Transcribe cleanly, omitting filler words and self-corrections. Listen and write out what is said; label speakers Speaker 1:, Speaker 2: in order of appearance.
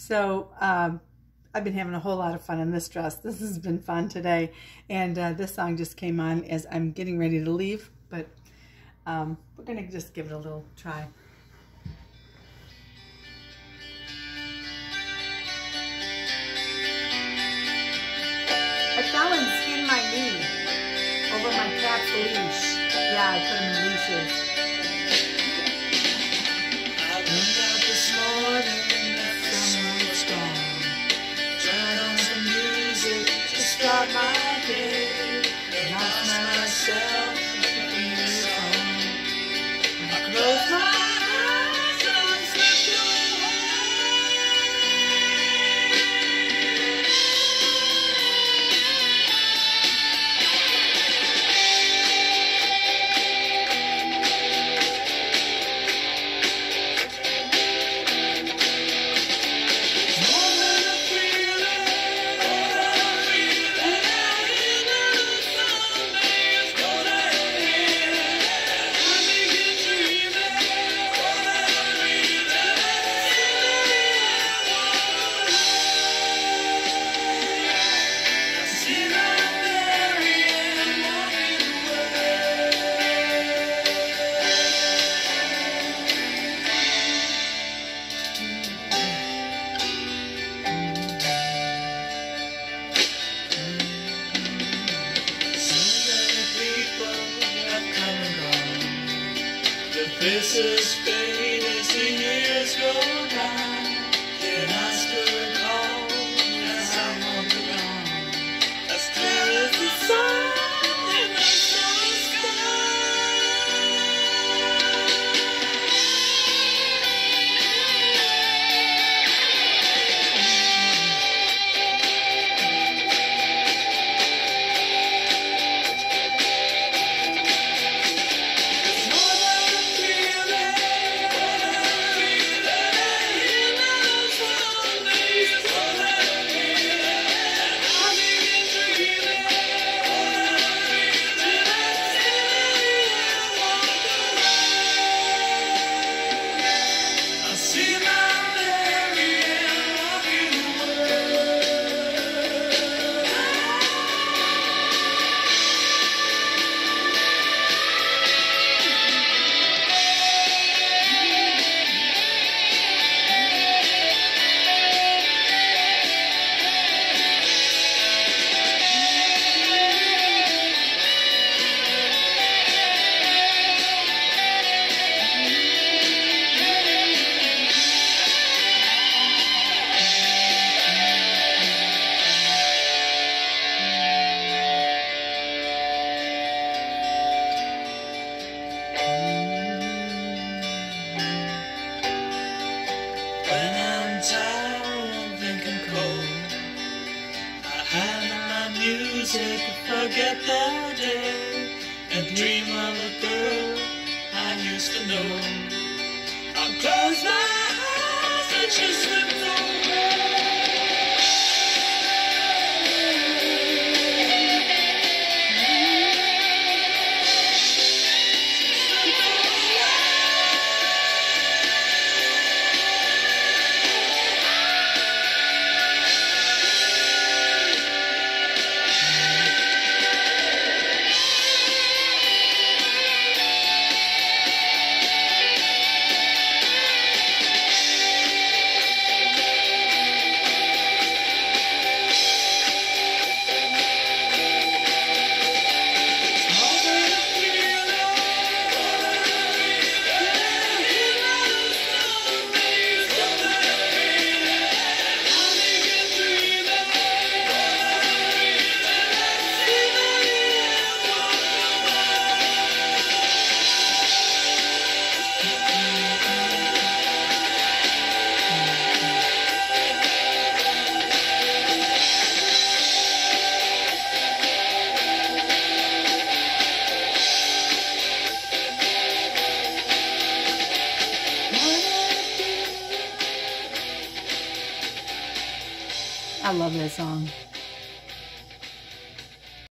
Speaker 1: So I've been having a whole lot of fun in this dress. This has been fun today. And this song just came on as I'm getting ready to leave. But we're going to just give it a little try. I fell and skinned my knee over my cat's leash. Yeah, I put him in leashes.
Speaker 2: I went out this morning and the sun was gone. Turned on some music to start my day. And lost myself in the song. I closed my eyes and slipped away. Faces fade as the years go by, and I still recall as I walk around, as clear as the sun in the summer sky. Music, forget the day, and dream of a girl I used to know. I'll close my eyes and she slips away.
Speaker 1: I love that song.